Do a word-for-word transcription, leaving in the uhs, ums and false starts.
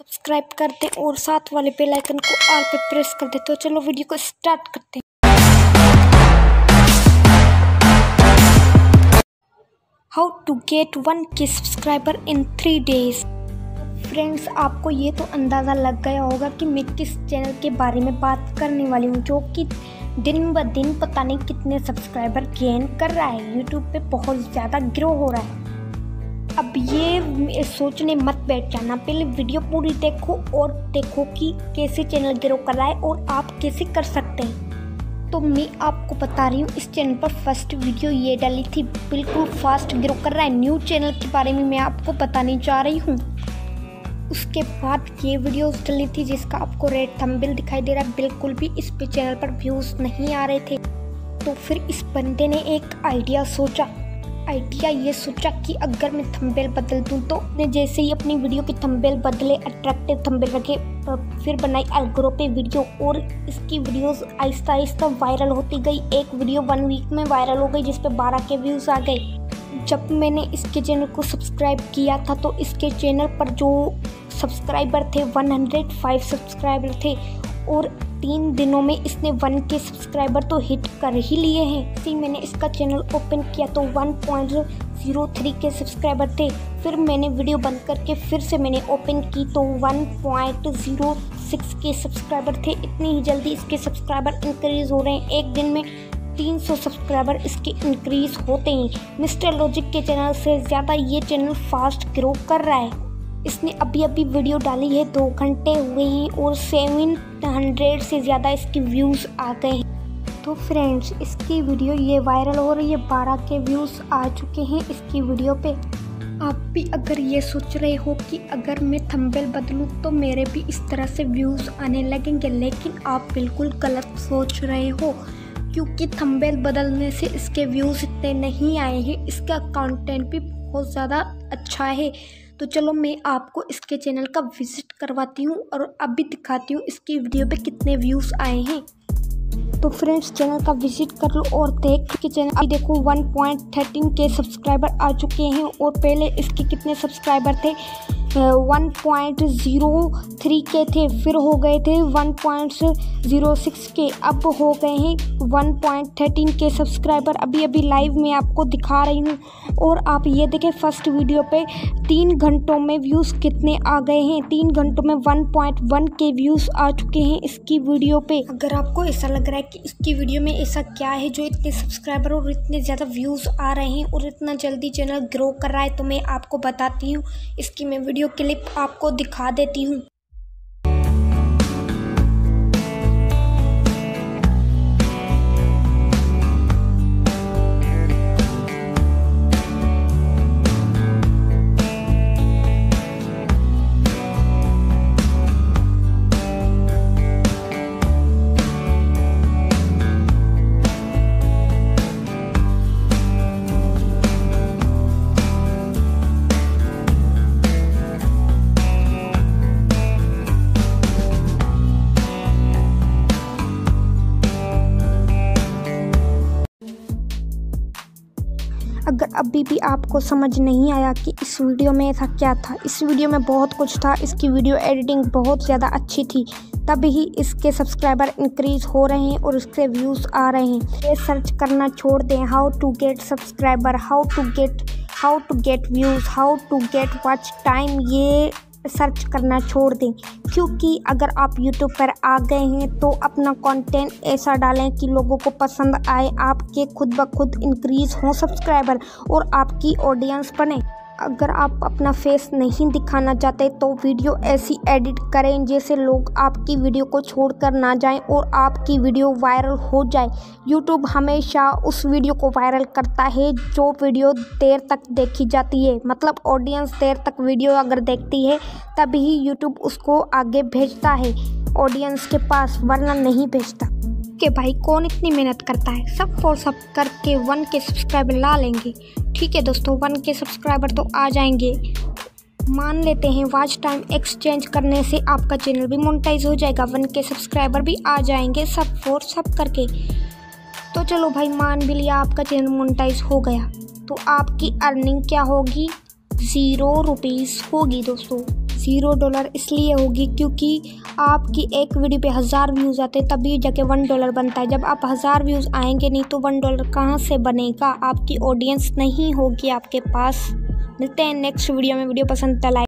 Subscribe कर दें और साथ वाले बेल आइकन को ऑल पे प्रेस कर दें। तो चलो वीडियो को स्टार्ट करते हैं। How to get one K subscriber in three days. Friends, आपको ये तो अंदाज़ा लग गया होगा कि मैं किस चैनल के बारे में बात करने वाली हूँ, जो कि दिन ब दिन पता नहीं कितने सब्सक्राइबर गेन कर रहा है, यूट्यूब पे बहुत ज़्यादा ग्रो हो रहा है। अब ये सोचने मत बैठ जाना, पहले वीडियो पूरी देखो और देखो कि कैसे चैनल ग्रो कर रहा है और आप कैसे कर सकते हैं। तो मैं आपको बता रही हूँ, इस चैनल पर फर्स्ट वीडियो ये डाली थी, बिल्कुल फास्ट ग्रो कर रहा है। न्यू चैनल के बारे में मैं आपको बताने जा रही हूँ। उसके बाद ये वीडियोस डली थी जिसका आपको रेड थंबनेल दिखाई दे रहा है, बिल्कुल भी इस पे चैनल पर व्यूज़ नहीं आ रहे थे। तो फिर इस बंदे ने एक आइडिया सोचा आइडिया ये सोचा कि अगर मैं थंबनेल बदल दूँ तो ने जैसे ही अपनी वीडियो की थंबनेल बदले, अट्रैक्टिव थंबनेल रखे, फिर बनाई एल्गोरिथम पे वीडियो और इसकी वीडियोस आहिस्ता आहिस्ता वायरल होती गई। एक वीडियो वन वीक में वायरल हो गई जिस पे बारह के व्यूज़ आ गए। जब मैंने इसके चैनल को सब्सक्राइब किया था तो इसके चैनल पर जो सब्सक्राइबर थे एक सौ पाँच सब्सक्राइबर थे और तीन दिनों में इसने वन के सब्सक्राइबर तो हिट कर ही लिए हैं। इसी मैंने इसका चैनल ओपन किया तो one point zero three K subscriber थे। फिर मैंने वीडियो बंद करके फिर से मैंने ओपन की तो one point zero six K subscriber थे। इतनी ही जल्दी इसके सब्सक्राइबर इंक्रीज़ हो रहे हैं, एक दिन में तीन सौ सब्सक्राइबर इसके इंक्रीज होते हैं। मिस्टर लॉजिक के चैनल से ज़्यादा ये चैनल फास्ट ग्रो कर रहा है। इसने अभी अभी वीडियो डाली है, दो घंटे हुए हैं और सेवन हंड्रेड से ज़्यादा इसके व्यूज़ आ गए हैं। तो फ्रेंड्स, इसकी वीडियो ये वायरल हो रही है, बारह के व्यूज़ आ चुके हैं इसकी वीडियो पे। आप भी अगर ये सोच रहे हो कि अगर मैं थंबनेल बदलूं तो मेरे भी इस तरह से व्यूज़ आने लगेंगे, लेकिन आप बिल्कुल गलत सोच रहे हो, क्योंकि थंबनेल बदलने से इसके व्यूज़ इतने नहीं आए हैं। इसका कंटेंट भी बहुत ज़्यादा अच्छा है। तो चलो मैं आपको इसके चैनल का विजिट करवाती हूँ और अभी दिखाती हूँ इसकी वीडियो पे कितने व्यूज़ आए हैं। तो फ्रेंड्स, चैनल का विजिट कर लो और देख के चैनल अभी देखो one point thirteen K subscriber आ चुके हैं और पहले इसके कितने सब्सक्राइबर थे, वन पॉइंट ज़ीरो थ्री के थे, फिर हो गए थे वन पॉइंट ज़ीरो सिक्स के, अब हो गए हैं one point thirteen K subscriber. अभी अभी लाइव में आपको दिखा रही हूँ और आप ये देखें फर्स्ट वीडियो पे तीन घंटों में व्यूज़ कितने आ गए हैं। तीन घंटों में one point one K views आ चुके हैं इसकी वीडियो पे। अगर आपको ऐसा लग रहा है कि इसकी वीडियो में ऐसा क्या है जो इतने सब्सक्राइबर और इतने ज़्यादा व्यूज़ आ रहे हैं और इतना जल्दी चैनल ग्रो कर रहा है, तो मैं आपको बताती हूँ। इसकी मैं वीडियो क्लिप आपको दिखा देती हूँ। अगर अभी भी आपको समझ नहीं आया कि इस वीडियो में ऐसा क्या था, इस वीडियो में बहुत कुछ था। इसकी वीडियो एडिटिंग बहुत ज़्यादा अच्छी थी, तभी ही इसके सब्सक्राइबर इंक्रीज हो रहे हैं और इसके व्यूज़ आ रहे हैं। ये सर्च करना छोड़ दें, how to get subscriber, how to get how to get views, how to get watch time, ये सर्च करना छोड़ दें। क्योंकि अगर आप यूट्यूब पर आ गए हैं तो अपना कंटेंट ऐसा डालें कि लोगों को पसंद आए, आपके खुद ब खुद इंक्रीज़ हों सब्सक्राइबर और आपकी ऑडियंस बने। अगर आप अपना फेस नहीं दिखाना चाहते तो वीडियो ऐसी एडिट करें जैसे लोग आपकी वीडियो को छोड़कर ना जाएं और आपकी वीडियो वायरल हो जाए। यूट्यूब हमेशा उस वीडियो को वायरल करता है जो वीडियो देर तक देखी जाती है, मतलब ऑडियंस देर तक वीडियो अगर देखती है तभी यूट्यूब उसको आगे भेजता है ऑडियंस के पास, वरना नहीं भेजता। कि भाई कौन इतनी मेहनत करता है, सब फॉर सब करके वन के सब्सक्राइबर ला लेंगे। ठीक है दोस्तों, वन के सब्सक्राइबर तो आ जाएंगे, मान लेते हैं। वॉच टाइम एक्सचेंज करने से आपका चैनल भी मोनेटाइज हो जाएगा, वन के सब्सक्राइबर भी आ जाएंगे, सब फॉर सब करके। तो चलो भाई, मान भी लिया आपका चैनल मोनेटाइज हो गया, तो आपकी अर्निंग क्या होगी, ज़ीरो रुपीज़ होगी दोस्तों। ज़ीरो डॉलर इसलिए होगी क्योंकि आपकी एक वीडियो पे हज़ार व्यूज़ आते हैं तभी जाके वन डॉलर बनता है। जब आप हज़ार व्यूज़ आएंगे नहीं तो वन डॉलर कहाँ से बनेगा, आपकी ऑडियंस नहीं होगी आपके पास। मिलते हैं नेक्स्ट वीडियो में। वीडियो पसंद तो लाइक